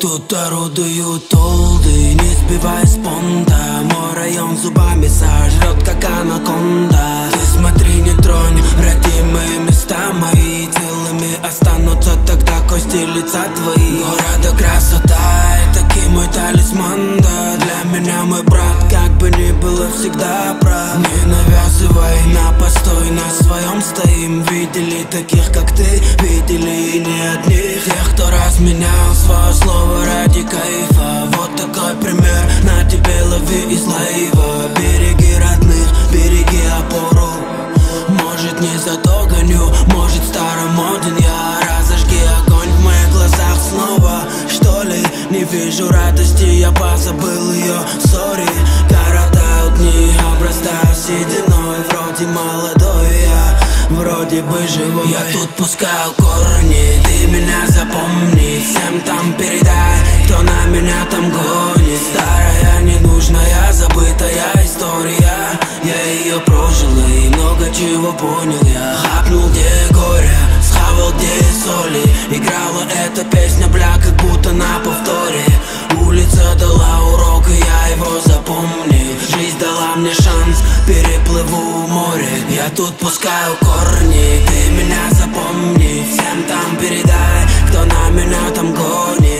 Тут орудуют олды, не сбивай с понта. Мой район зубами сожрет, как анаконда. Ты смотри, не тронь, родимые места мои. Целыми останутся тогда кости лица твои. Города красота, это мой талисман, да. Для меня мой брат, как бы ни было, всегда прав. Не навязывай на постой, на своем стоим. Видели таких, как ты, видели и не одних. Тех, кто разменял свое слово ради кайфа. Вот такой пример, на тебе лови из лайва. Береги родных, береги опору. Может, не за то гоню, может, старомоден я. Разожги огонь в моих глазах снова, что ли? Не вижу радости, я позабыл ее, сори. Коротают дни, обрастаю сединой. Вроде молодой я, вроде бы живой. Я тут пускаю корни, ты меня запомни. Всем там передай, кто на меня там гонит. Старая, ненужная, забытая история. Я ее прожил и много чего понял я. Хапнул где горе, схавал где соли. Играла эта песня, бля, как будто на повторе. Улица дала урок, и я его запомню. Жизнь дала мне шанс, переплыву море. Я тут пускаю корни, ты меня запомни. Всем там передай, кто на меня там гонит.